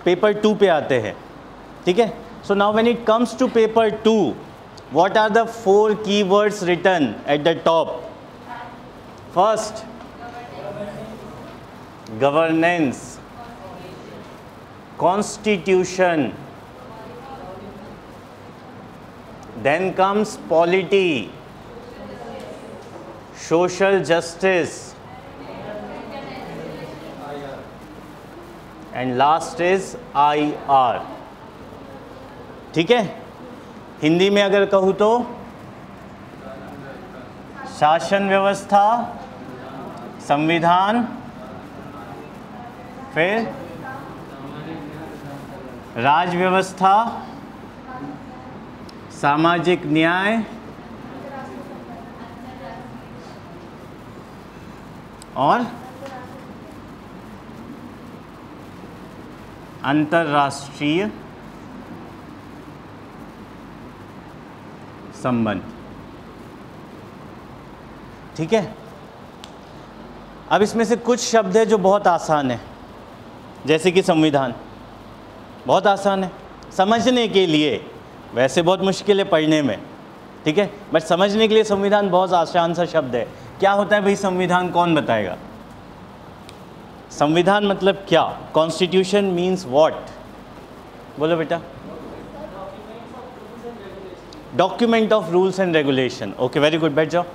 Paper 2 पे आते हैं, ठीक है। So now when it comes to paper 2, what are the 4 keywords written at the top? First, governance, constitution, then comes polity, social justice, and last is IR, ठीक है। हिंदी में अगर कहूँ तो शासन व्यवस्था, संविधान, फिर राज व्यवस्था, सामाजिक न्याय और अंतर्राष्ट्रीय संबंध, ठीक है। अब इसमें से कुछ शब्द है जो बहुत आसान है, जैसे कि संविधान, बहुत आसान है समझने के लिए, वैसे बहुत मुश्किल है पढ़ने में, ठीक है, बट समझने के लिए संविधान बहुत आसान सा शब्द है। क्या होता है भाई संविधान, कौन बताएगा? संविधान मतलब क्या? Constitution means what? बोलो बेटा। Document of rules and regulation. Okay, very good, बैठ जाओ।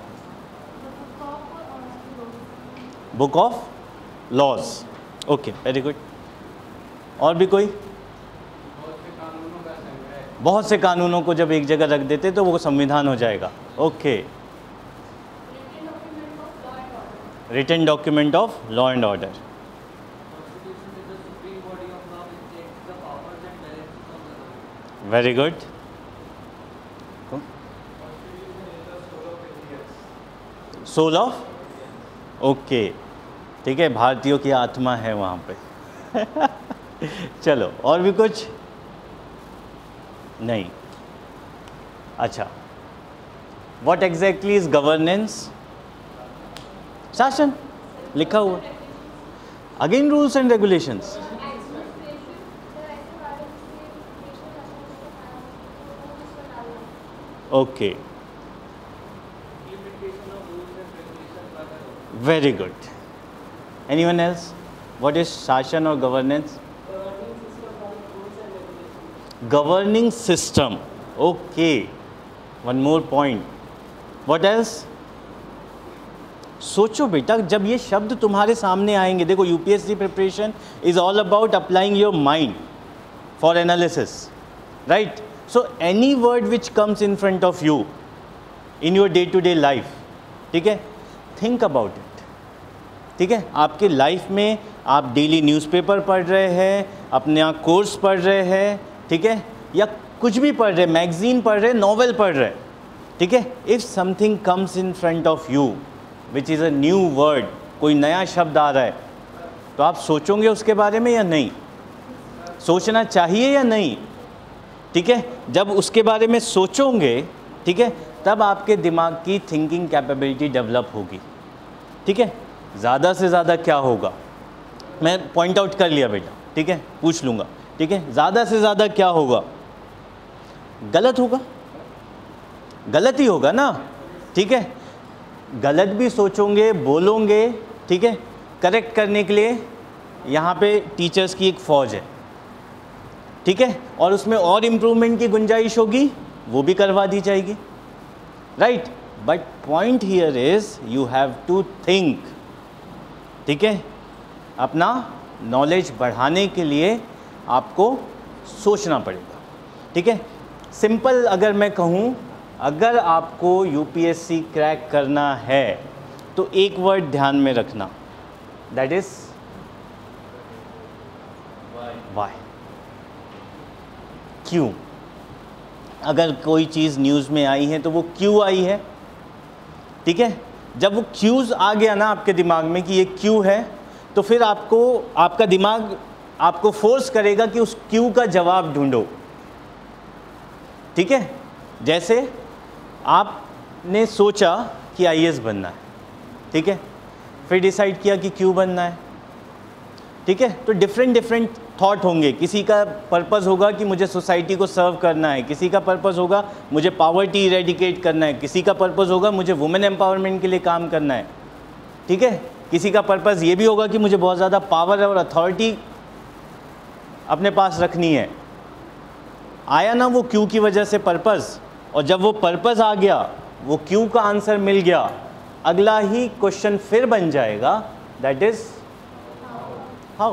Book of laws. Okay, very good. और भी कोई? बहुत से कानूनों को जब एक जगह रख देते तो वो संविधान हो जाएगा। Okay, written document of law and order. Very good. Soul of, okay, ठीक है, भारतीयों की आत्मा है वहाँ पे। चलो, और भी कुछ? नहीं। अच्छा, व्हाट एग्जैक्टली इज गवर्नेंस? शासन, लिखा हुआ। Again rules and regulations. Okay, very good. Anyone else? What is शासन और governance? Governing system. Okay, one more point. What else? सोचो बेटा, जब ये शब्द तुम्हारे सामने आएंगे, देखो UPSC preparation is all about applying your mind for analysis, right? So any word which comes in front of you in your day to day life, ठीक है, थिंक अबाउट इट, ठीक है। आपके लाइफ में आप डेली न्यूज़पेपर पढ़ रहे हैं, अपना कोर्स पढ़ रहे हैं, ठीक है, या कुछ भी पढ़ रहे, मैगजीन पढ़ रहे, नॉवेल पढ़ रहे, ठीक है। If something comes in front of you which is a new word, कोई नया शब्द आ रहा है, तो आप सोचोगे उसके बारे में या नहीं? सोचना चाहिए या नहीं? ठीक है, जब उसके बारे में सोचोगे, ठीक है, तब आपके दिमाग की थिंकिंग कैपेबिलिटी डेवलप होगी, ठीक है। ज़्यादा से ज़्यादा क्या होगा, मैं पॉइंट आउट कर लिया बेटा, ठीक है, पूछ लूँगा, ठीक है। ज़्यादा से ज़्यादा क्या होगा? गलत होगा, गलत ही होगा ना, ठीक है। गलत भी सोचोगे, बोलोगे, ठीक है, करेक्ट करने के लिए यहाँ पे टीचर्स की एक फ़ौज है, ठीक है, और उसमें और इम्प्रूवमेंट की गुंजाइश होगी, वो भी करवा दी जाएगी, right. But point here is you have to think, ठीक है। अपना नॉलेज बढ़ाने के लिए आपको सोचना पड़ेगा, ठीक है। सिंपल अगर मैं कहूँ, अगर आपको यूपीएससी क्रैक करना है तो एक वर्ड ध्यान में रखना, दैट इज वाई। क्यों? अगर कोई चीज़ न्यूज़ में आई है तो वो क्यों आई है, ठीक है। जब वो क्यूज़ आ गया ना आपके दिमाग में कि ये क्यों है, तो फिर आपको, आपका दिमाग आपको फोर्स करेगा कि उस क्यों का जवाब ढूंढो, ठीक है। जैसे आपने सोचा कि आईएएस बनना है, ठीक है, फिर डिसाइड किया कि क्यों बनना है, ठीक है। तो डिफरेंट डिफरेंट थॉट होंगे, किसी का पर्पस होगा कि मुझे सोसाइटी को सर्व करना है, किसी का पर्पस होगा मुझे पावर्टी इरेडिकेट करना है, किसी का पर्पस होगा मुझे वुमेन एम्पावरमेंट के लिए काम करना है, ठीक है। किसी का पर्पस ये भी होगा कि मुझे बहुत ज़्यादा पावर और अथॉरिटी अपने पास रखनी है। आया ना वो क्यों की वजह से पर्पस, और जब वो पर्पस आ गया, वो क्यों का आंसर मिल गया, अगला ही क्वेश्चन फिर बन जाएगा, दैट इज हाउ।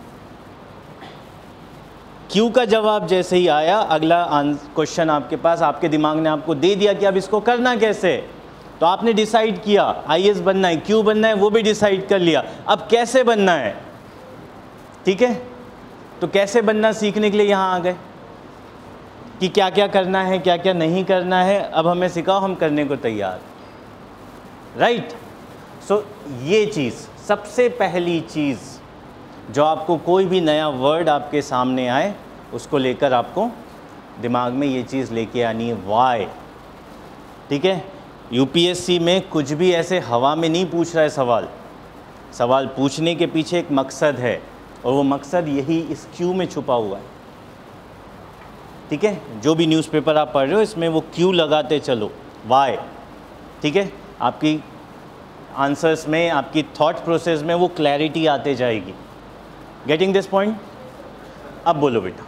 क्यों का जवाब जैसे ही आया, अगला क्वेश्चन आपके पास, आपके दिमाग ने आपको दे दिया कि अब इसको करना कैसे। तो आपने डिसाइड किया आईएएस बनना है, क्यों बनना है वो भी डिसाइड कर लिया, अब कैसे बनना है, ठीक है। तो कैसे बनना सीखने के लिए यहाँ आ गए कि क्या क्या करना है, क्या क्या नहीं करना है, अब हमें सिखाओ, हम करने को तैयार, राइट। सो ये चीज़, सबसे पहली चीज़ जो आपको कोई भी नया वर्ड आपके सामने आए, उसको लेकर आपको दिमाग में ये चीज़ लेके आनी है, वाई, ठीक है। यूपीएससी में कुछ भी ऐसे हवा में नहीं पूछ रहा है सवाल, सवाल पूछने के पीछे एक मकसद है, और वो मकसद यही इस क्यू में छुपा हुआ है, ठीक है। जो भी न्यूज़पेपर आप पढ़ रहे हो, इसमें वो क्यू लगाते चलो, वाई, ठीक है। आपकी आंसर्स में, आपकी थॉट प्रोसेस में वो क्लैरिटी आते जाएगी। Getting this point? अब बोलो बेटा।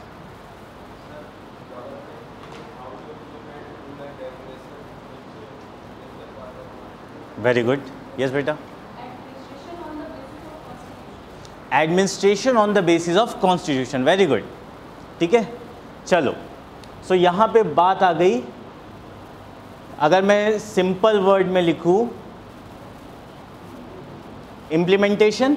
वेरी गुड, यस बेटा। Administration on the basis of constitution, very good, ठीक है। चलो, सो यहाँ पे बात आ गई, अगर मैं सिंपल वर्ड में लिखूँ, इम्प्लीमेंटेशन,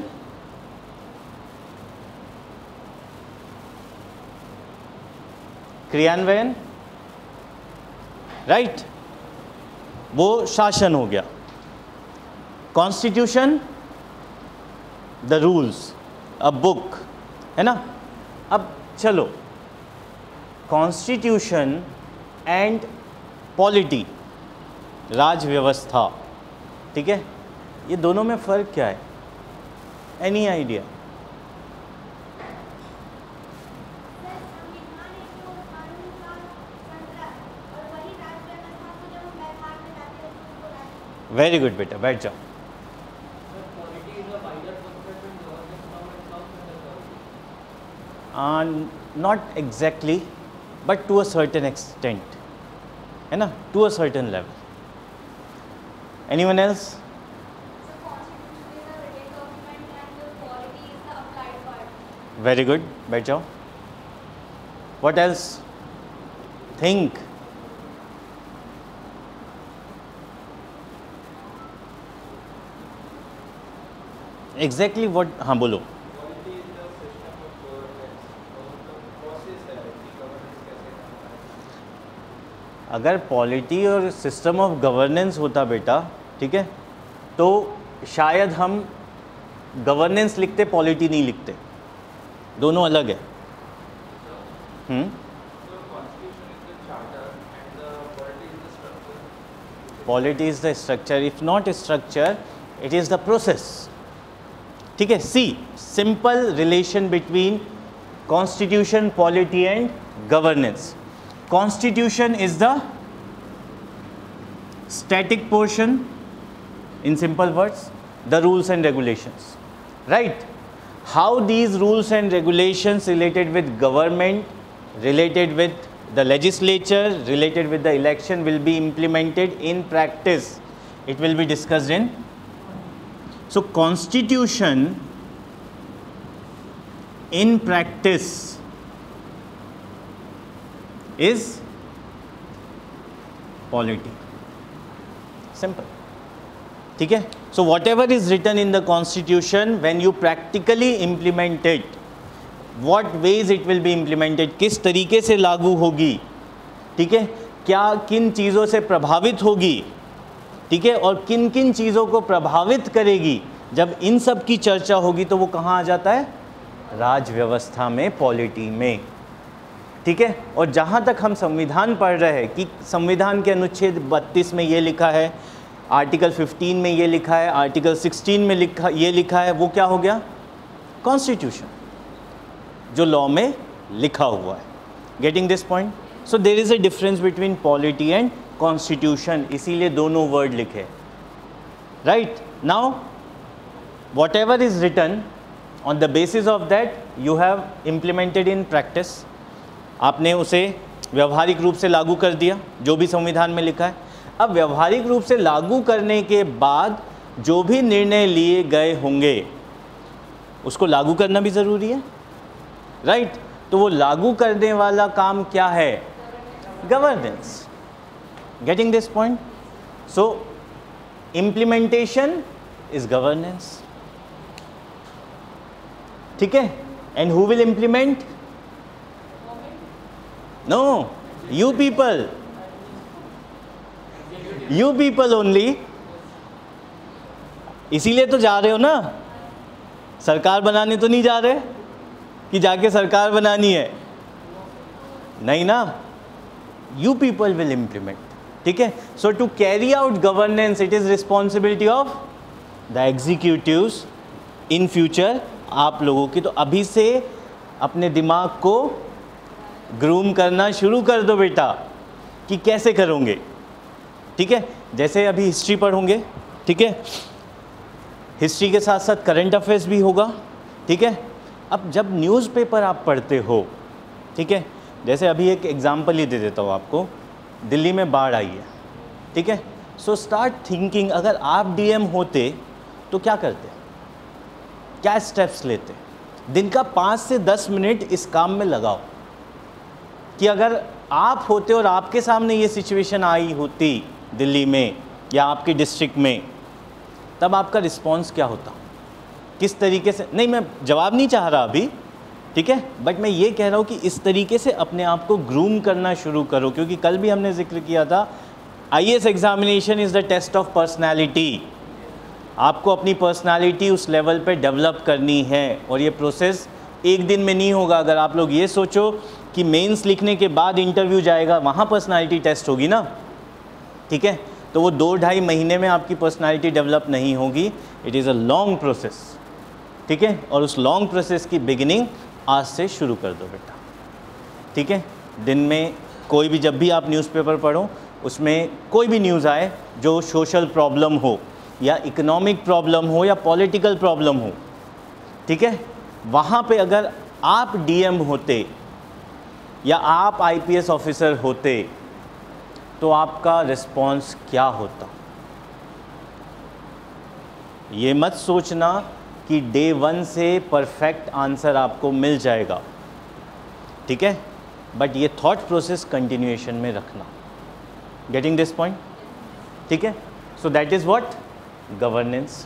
क्रियान्वयन, राइट, वो शासन हो गया। Constitution, the rules, a book, है ना। अब चलो, कॉन्स्टिट्यूशन एंड पॉलिटी, राज व्यवस्था, ठीक है, ये दोनों में फ़र्क क्या है? Any idea? वेरी गुड बेटा, बैठ जाओ। Not exactly, but to a certain extent, है ना, to a certain level. Anyone else? Very good, बैठ जाओ। What else? Think. Exactly what? हाँ बोलो। अगर पॉलिटी और सिस्टम ऑफ गवर्नेंस होता बेटा, ठीक है, तो शायद हम गवर्नेंस लिखते, पॉलिटी नहीं लिखते, दोनों अलग है। Polity is the structure, if not structure it is the process, ठीक है। See, simple relation between constitution, polity and governance. Constitution is the static portion, in simple words, the rules and regulations, right? How these rules and regulations related with government, related with the legislature, related with the election will be implemented in practice, it will be discussed in. So constitution in practice is polity, simple, ठीक है। So whatever is written in the constitution, when you practically implement it, what ways it will be implemented, किस तरीके से लागू होगी, ठीक है, क्या किन चीज़ों से प्रभावित होगी, ठीक है, और किन किन चीज़ों को प्रभावित करेगी, जब इन सब की चर्चा होगी तो वो कहाँ आ जाता है? राज व्यवस्था में, पॉलिटी में, ठीक है। और जहाँ तक हम संविधान पढ़ रहे हैं कि संविधान के अनुच्छेद 32 में ये लिखा है, आर्टिकल 15 में ये लिखा है, आर्टिकल 16 में ये लिखा है, वो क्या हो गया? कॉन्स्टिट्यूशन, जो लॉ में लिखा हुआ है। Getting this point? So there is a difference between polity and constitution, इसीलिए दोनों वर्ड लिखे। Right now whatever is written, on the basis of that you have implemented in practice. आपने उसे व्यवहारिक रूप से लागू कर दिया, जो भी संविधान में लिखा है। अब व्यवहारिक रूप से लागू करने के बाद जो भी निर्णय लिए गए होंगे उसको लागू करना भी ज़रूरी है। राइट? तो वो लागू करने वाला काम क्या है? Governance. Getting this point? So implementation is governance. ठीक है? And who will implement? No, you people only। इसीलिए तो जा रहे हो ना, सरकार बनाने तो नहीं जा रहे कि जाके सरकार बनानी है, नहीं ना, you people will implement। ठीक है? So to carry out governance it is responsibility of the executives in future, आप लोगों की। तो अभी से अपने दिमाग को ग्रूम करना शुरू कर दो बेटा कि कैसे करोगे। ठीक है? जैसे अभी हिस्ट्री पढ़ोगे, ठीक है, हिस्ट्री के साथ साथ करंट अफेयर्स भी होगा। ठीक है? अब जब न्यूज़पेपर आप पढ़ते हो, ठीक है, जैसे अभी एक एग्जांपल ही दे देता हूँ आपको, दिल्ली में बाढ़ आई है। ठीक है? सो स्टार्ट थिंकिंग, अगर आप डीएम होते तो क्या करते, क्या स्टेप्स लेते? दिन का 5 से 10 मिनट इस काम में लगाओ कि अगर आप होते और आपके सामने ये सिचुएशन आई होती दिल्ली में या आपके डिस्ट्रिक्ट में, तब आपका रिस्पॉन्स क्या होता, किस तरीके से? नहीं, मैं जवाब नहीं चाह रहा अभी, ठीक है, बट मैं ये कह रहा हूँ कि इस तरीके से अपने आप को ग्रूम करना शुरू करो, क्योंकि कल भी हमने जिक्र किया था, IAS examination is the test of personality. आपको अपनी पर्सनालिटी उस लेवल पे डेवलप करनी है, और ये प्रोसेस एक दिन में नहीं होगा। अगर आप लोग ये सोचो कि मेंस लिखने के बाद इंटरव्यू जाएगा, वहाँ पर्सनालिटी टेस्ट होगी ना, ठीक है, तो वो 2-2.5 महीने में आपकी पर्सनालिटी डेवलप नहीं होगी। It is a long process. ठीक है? और उस लॉन्ग प्रोसेस की बिगिनिंग आज से शुरू कर दो बेटा। ठीक है? दिन में कोई भी, जब भी आप न्यूज़पेपर पढ़ो, उसमें कोई भी न्यूज़ आए जो सोशल प्रॉब्लम हो या इकोनॉमिक प्रॉब्लम हो या पॉलिटिकल प्रॉब्लम हो, ठीक है, वहाँ पे अगर आप डीएम होते या आप आईपीएस ऑफिसर होते तो आपका रिस्पॉन्स क्या होता? ये मत सोचना कि डे 1 से परफेक्ट आंसर आपको मिल जाएगा, ठीक है, बट ये थॉट प्रोसेस कंटिन्यूएशन में रखना। Getting this point? ठीक है? So that is what governance.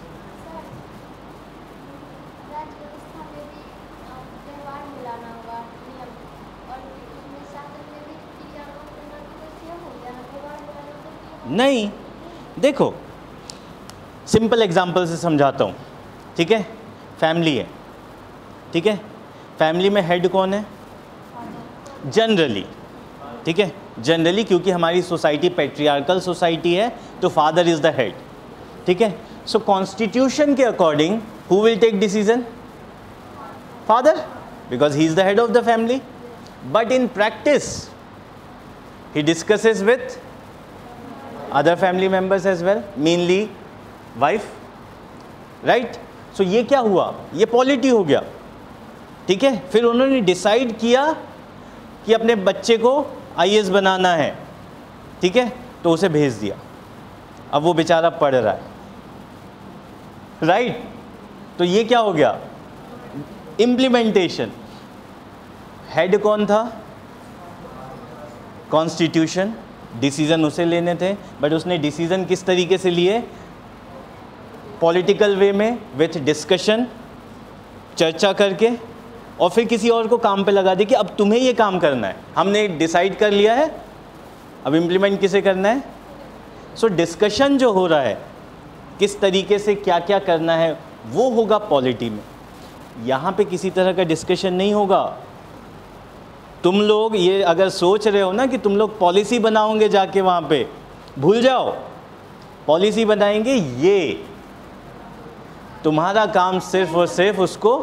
नहीं, देखो सिंपल एग्जांपल से समझाता हूँ। ठीक है? फैमिली है, ठीक है, फैमिली में हेड कौन है? जनरली, ठीक है, जनरली, क्योंकि हमारी सोसाइटी पैट्रियार्कल सोसाइटी है, तो फादर इज़ द हेड। ठीक है? सो कॉन्स्टिट्यूशन के according who will take decision? Father, because he is the head of the family. But in practice he discusses with other family members as well, mainly wife, right? So ये क्या हुआ? ये polity हो गया। ठीक है? फिर उन्होंने डिसाइड किया कि अपने बच्चे को आईएएस बनाना है, ठीक है, तो उसे भेज दिया। अब वो बेचारा पढ़ रहा है, राइट? तो ये क्या हो गया? इम्प्लीमेंटेशन। हेड कौन था? कॉन्स्टिट्यूशन। डिसीज़न उसे लेने थे, बट उसने डिसीज़न किस तरीके से लिए? पॉलिटिकल वे में, विथ डिस्कशन, चर्चा करके, और फिर किसी और को काम पे लगा दे कि अब तुम्हें ये काम करना है, हमने डिसाइड कर लिया है, अब इम्प्लीमेंट किसे करना है? सो डिस्कशन जो हो रहा है, किस तरीके से क्या क्या करना है, वो होगा पॉलिटी में। यहाँ पे किसी तरह का डिस्कशन नहीं होगा। तुम लोग ये अगर सोच रहे हो ना कि तुम लोग पॉलिसी बनाओगे जाके वहाँ पे, भूल जाओ, पॉलिसी बनाएंगे ये, तुम्हारा काम सिर्फ और सिर्फ उसको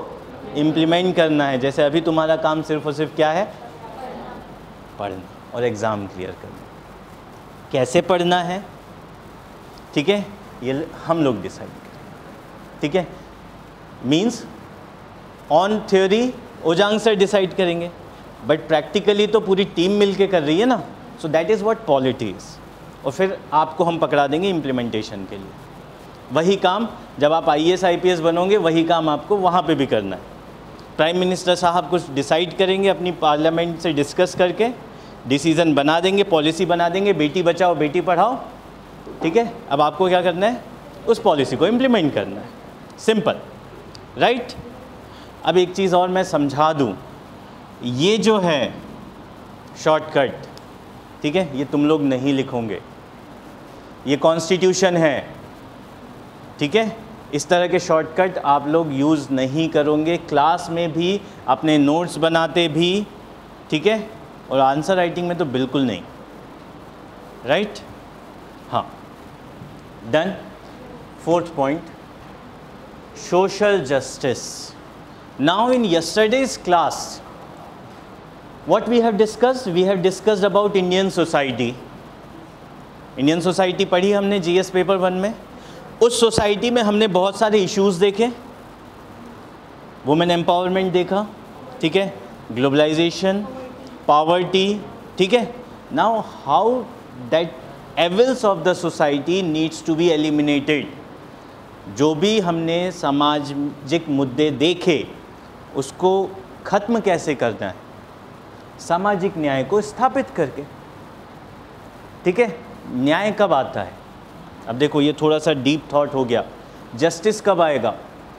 इम्प्लीमेंट करना है। जैसे अभी तुम्हारा काम सिर्फ और सिर्फ क्या है, पढ़ना और एग्ज़ाम क्लियर करना। कैसे पढ़ना है, ठीक है, ये हम लोग डिसाइड करें, ठीक है। मीन्स ऑन थ्योरी ओजांग सर डिसाइड करेंगे, बट प्रैक्टिकली तो पूरी टीम मिलके कर रही है ना। So that is what polity is. और फिर आपको हम पकड़ा देंगे इम्प्लीमेंटेशन के लिए। वही काम जब आप IAS IPS बनोगे, वही काम आपको वहाँ पे भी करना है। प्राइम मिनिस्टर साहब कुछ डिसाइड करेंगे, अपनी पार्लियामेंट से डिस्कस करके डिसीज़न बना देंगे, पॉलिसी बना देंगे, बेटी बचाओ बेटी पढ़ाओ, ठीक है। अब आपको क्या करना है, उस पॉलिसी को इम्प्लीमेंट करना है, सिंपल, राइट। अब एक चीज़ और मैं समझा दूँ, ये जो है शॉर्टकट, ठीक है, ये तुम लोग नहीं लिखोगे, ये कॉन्स्टिट्यूशन है, ठीक है। इस तरह के शॉर्टकट आप लोग यूज़ नहीं करोगे क्लास में भी, अपने नोट्स बनाते भी, ठीक है, और आंसर राइटिंग में तो बिल्कुल नहीं, राइट। हाँ, done. 4th point, social justice. Now in yesterday's class what we have discussed about Indian society पढ़ी हमने GS पेपर 1 में। उस सोसाइटी में हमने बहुत सारे इश्यूज देखे, वुमेन एम्पावरमेंट देखा, ठीक है, ग्लोबलाइजेशन, पॉवर्टी, ठीक है। Now how that evils of the society needs to be eliminated. जो भी हमने सामाजिक मुद्दे देखे उसको ख़त्म कैसे करना है, सामाजिक न्याय को स्थापित करके, ठीक है। न्याय कब आता है, अब देखो ये थोड़ा सा डीप थॉट हो गया। जस्टिस कब आएगा,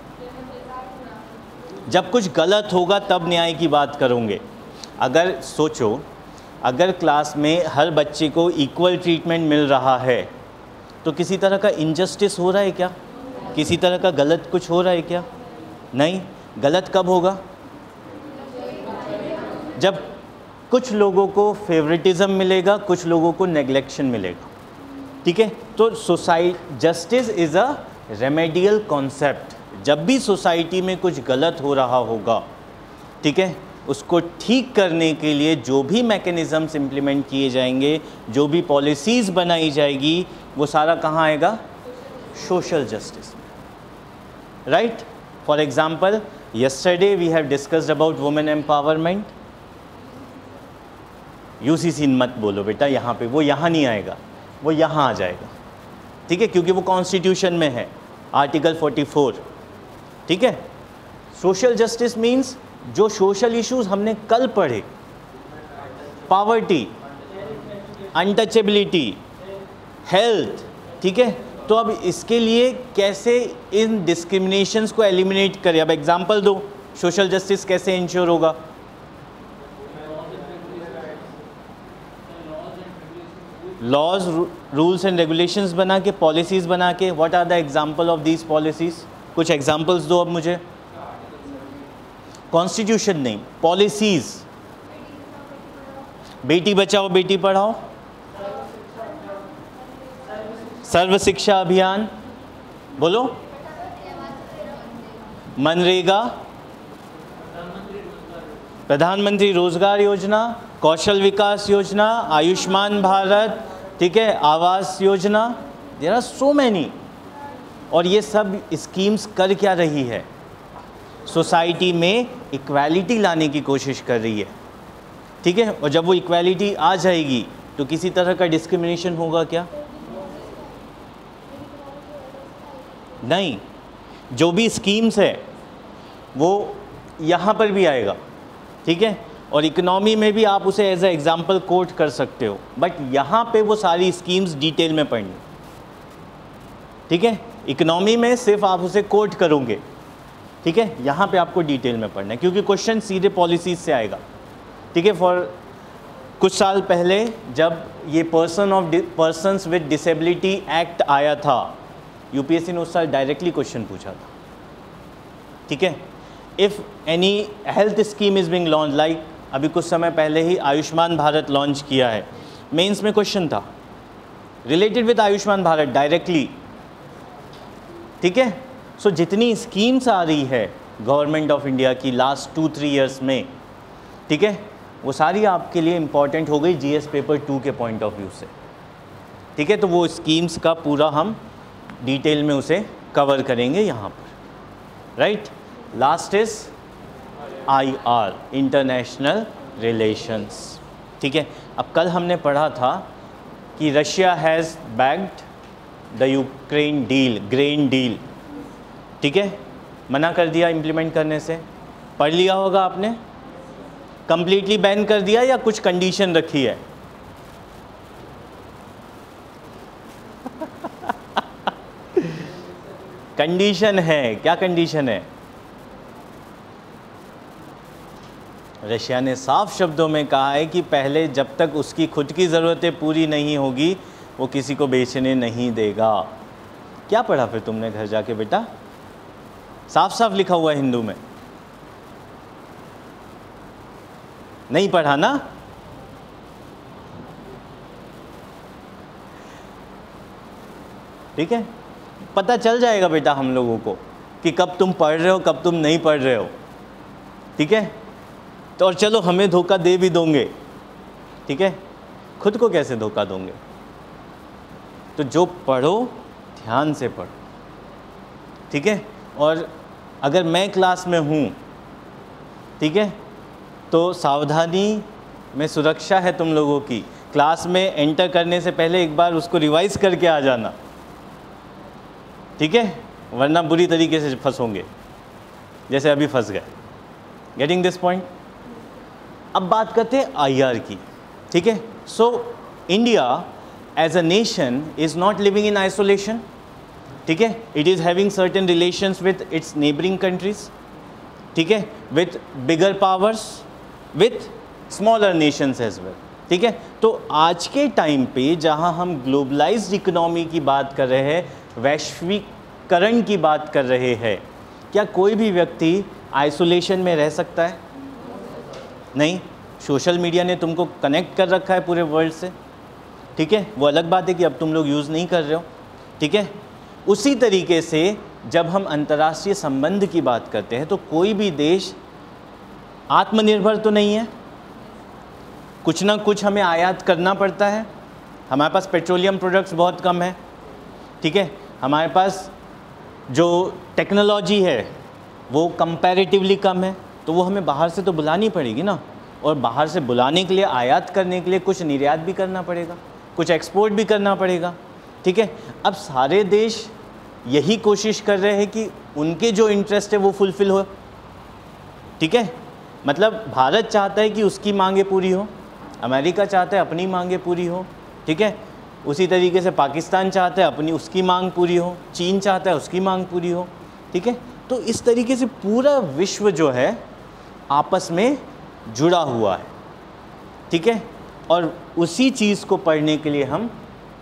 जब कुछ गलत होगा तब न्याय की बात करोगे। अगर सोचो, अगर क्लास में हर बच्चे को इक्वल ट्रीटमेंट मिल रहा है तो किसी तरह का इनजस्टिस हो रहा है क्या, किसी तरह का गलत कुछ हो रहा है क्या? नहीं। गलत कब होगा, जब कुछ लोगों को फेवरेटिज्म मिलेगा, कुछ लोगों को नेग्लेक्शन मिलेगा, ठीक है। तो justice is a remedial concept. जब भी सोसाइटी में कुछ गलत हो रहा होगा, ठीक है, उसको ठीक करने के लिए जो भी मैकेनिज़म्स इम्प्लीमेंट किए जाएंगे, जो भी पॉलिसीज़ बनाई जाएगी, वो सारा कहाँ आएगा, social justice, right. For example, yesterday we have discussed about women empowerment। UCC मत बोलो बेटा यहाँ पे, वो यहाँ नहीं आएगा, वो यहाँ आ जाएगा, ठीक है, क्योंकि वो कॉन्स्टिट्यूशन में है, आर्टिकल 44, ठीक है। सोशल जस्टिस मीन्स जो सोशल इश्यूज हमने कल पढ़े, पॉवर्टी, अनटचेबिलिटी, हेल्थ, ठीक है। तो अब इसके लिए कैसे इन डिस्क्रिमिनेशंस को एलिमिनेट करें, अब एग्जांपल दो, सोशल जस्टिस कैसे इंश्योर होगा? लॉज, रूल्स एंड रेगुलेशंस बना के, पॉलिसीज़ बना के। What are the example of these policies? कुछ एग्जांपल्स दो अब मुझे। कॉन्स्टिट्यूशन नहीं, पॉलिसीज़। बेटी बचाओ बेटी पढ़ाओ, सर्व शिक्षा अभियान, बोलो, मनरेगा, प्रधानमंत्री रोजगार योजना, कौशल विकास योजना, आयुष्मान भारत, ठीक है, आवास योजना। There are so many. और ये सब स्कीम्स कर क्या रही है? सोसाइटी में इक्वालिटी लाने की कोशिश कर रही है, ठीक है। और जब वो इक्वालिटी आ जाएगी तो किसी तरह का डिस्क्रिमिनेशन होगा क्या? नहीं। जो भी स्कीम्स है वो यहाँ पर भी आएगा, ठीक है। और इकोनॉमी में भी आप उसे एज ए एग्जाम्पल कोट कर सकते हो, बट यहाँ पे वो सारी स्कीम्स डिटेल में पढ़नी, ठीक है। इकोनॉमी में सिर्फ आप उसे कोट करोगे, ठीक है। यहाँ पे आपको डिटेल में पढ़ना है, क्योंकि क्वेश्चन सीधे पॉलिसीज से आएगा, ठीक है। फॉर कुछ साल पहले जब ये पर्सन्स विद डिसेबिलिटी एक्ट आया था, यूपीएससी ने उस साल डायरेक्टली क्वेश्चन पूछा था, ठीक है। If any health scheme is being launch, like अभी कुछ समय पहले ही आयुष्मान भारत लॉन्च किया है, मेंस में क्वेश्चन था related with Ayushman Bharat directly, ठीक है। सो जितनी स्कीम्स आ रही है गवर्नमेंट ऑफ इंडिया की लास्ट 2-3 ईयर्स में, ठीक है, वो सारी आपके लिए इम्पॉर्टेंट हो गई जीएस पेपर 2 के पॉइंट ऑफ व्यू से, ठीक है। तो वो स्कीम्स का पूरा हम डिटेल में उसे कवर करेंगे यहाँ पर, right. Last is IR, international relations, ठीक है। अब कल हमने पढ़ा था कि Russia has backed the Ukraine deal, grain deal, ठीक है, मना कर दिया इम्प्लीमेंट करने से। पढ़ लिया होगा आपने, कंप्लीटली बैन कर दिया या कुछ कंडीशन रखी है? कंडीशन है, क्या कंडीशन है? रशिया ने साफ शब्दों में कहा है कि पहले जब तक उसकी खुद की ज़रूरतें पूरी नहीं होगी वो किसी को बेचने नहीं देगा। क्या पढ़ा फिर तुमने घर जाके बेटा? साफ साफ लिखा हुआ है हिंदू में, नहीं पढ़ा ना? ठीक है, पता चल जाएगा बेटा हम लोगों को कि कब तुम पढ़ रहे हो कब तुम नहीं पढ़ रहे हो, ठीक है। तो और चलो हमें धोखा दे भी दोगे, ठीक है, खुद को कैसे धोखा दोगे? तो जो पढ़ो ध्यान से पढ़ो, ठीक है। और अगर मैं क्लास में हूँ, ठीक है, तो सावधानी में सुरक्षा है तुम लोगों की। क्लास में एंटर करने से पहले एक बार उसको रिवाइज करके आ जाना, ठीक है, वरना बुरी तरीके से फंसोगे जैसे अभी फंस गए। Getting this point? अब बात करते हैं IR की, ठीक है। So India as a nation is not living in isolation, ठीक है। It is having certain relations with its neighbouring countries, ठीक है, with bigger powers, with smaller nations as well, ठीक है। तो आज के टाइम पे जहाँ हम ग्लोबलाइज्ड इकोनॉमी की बात कर रहे हैं, वैश्वीकरण की बात कर रहे हैं, क्या कोई भी व्यक्ति आइसोलेशन में रह सकता है? नहीं। सोशल मीडिया ने तुमको कनेक्ट कर रखा है पूरे वर्ल्ड से, ठीक है, वो अलग बात है कि अब तुम लोग यूज़ नहीं कर रहे हो, ठीक है। उसी तरीके से जब हम अंतर्राष्ट्रीय संबंध की बात करते हैं तो कोई भी देश आत्मनिर्भर तो नहीं है, कुछ ना कुछ हमें आयात करना पड़ता है। हमारे पास पेट्रोलियम प्रोडक्ट्स बहुत कम है, ठीक है, हमारे पास जो टेक्नोलॉजी है वो कंपैरेटिवली कम है, तो वो हमें बाहर से तो बुलानी पड़ेगी ना, और बाहर से बुलाने के लिए, आयात करने के लिए कुछ निर्यात भी करना पड़ेगा, कुछ एक्सपोर्ट भी करना पड़ेगा, ठीक है। अब सारे देश यही कोशिश कर रहे हैं कि उनके जो इंटरेस्ट है वो फुलफ़िल हो, ठीक है। मतलब भारत चाहता है कि उसकी मांगें पूरी हो, अमेरिका चाहता है अपनी मांगें पूरी हो, ठीक है। उसी तरीके से पाकिस्तान चाहता है अपनी उसकी मांग पूरी हो, चीन चाहता है उसकी मांग पूरी हो, ठीक है। तो इस तरीके से पूरा विश्व जो है आपस में जुड़ा हुआ है, ठीक है। और उसी चीज़ को पढ़ने के लिए हम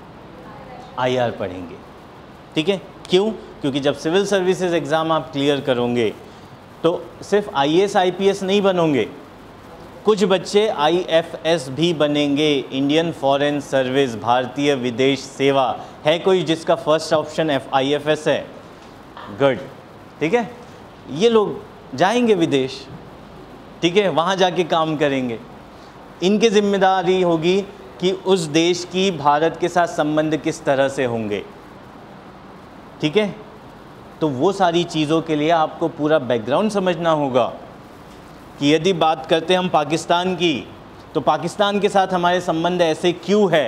IR पढ़ेंगे, ठीक है। क्यों? क्योंकि जब सिविल सर्विसेज एग्ज़ाम आप क्लियर करोगे तो सिर्फ IAS IPS नहीं बनोगे, कुछ बच्चे IFS भी बनेंगे, इंडियन फॉरेन सर्विस, भारतीय विदेश सेवा। है कोई जिसका फर्स्ट ऑप्शन IFS है? गुड, ठीक है। ये लोग जाएंगे विदेश, ठीक है, वहाँ जाके काम करेंगे। इनकी जिम्मेदारी होगी कि उस देश की भारत के साथ संबंध किस तरह से होंगे, ठीक है। तो वो सारी चीज़ों के लिए आपको पूरा बैकग्राउंड समझना होगा कि यदि बात करते हैं हम पाकिस्तान की, तो पाकिस्तान के साथ हमारे संबंध ऐसे क्यों है,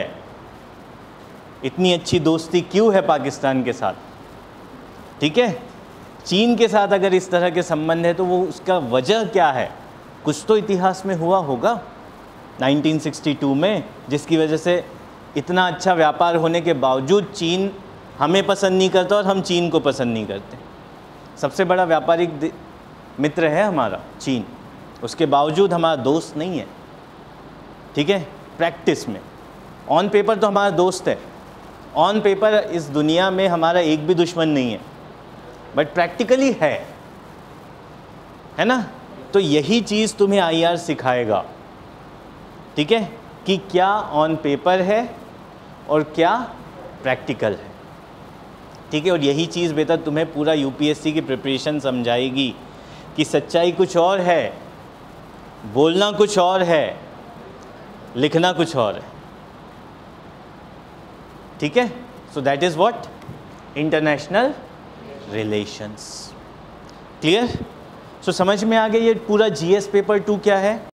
इतनी अच्छी दोस्ती क्यों है पाकिस्तान के साथ, ठीक है। चीन के साथ अगर इस तरह के संबंध है तो वो उसका वजह क्या है? कुछ तो इतिहास में हुआ होगा 1962 में, जिसकी वजह से इतना अच्छा व्यापार होने के बावजूद चीन हमें पसंद नहीं करता और हम चीन को पसंद नहीं करते। सबसे बड़ा व्यापारिक मित्र है हमारा चीन, उसके बावजूद हमारा दोस्त नहीं है, ठीक है। प्रैक्टिस में ऑन पेपर तो हमारा दोस्त है, ऑन पेपर इस दुनिया में हमारा एक भी दुश्मन नहीं है, बट प्रैक्टिकली है ना। तो यही चीज़ तुम्हें IR सिखाएगा, ठीक है, कि क्या ऑन पेपर है और क्या प्रैक्टिकल है, ठीक है। और यही चीज़ बेटा तुम्हें पूरा UPSC की प्रिपरेशन समझाएगी। कि सच्चाई कुछ और है, बोलना कुछ और है, लिखना कुछ और है। ठीक है, so that is what international relations. Clear? So समझ में आ गया ये पूरा जीएस पेपर 2 क्या है।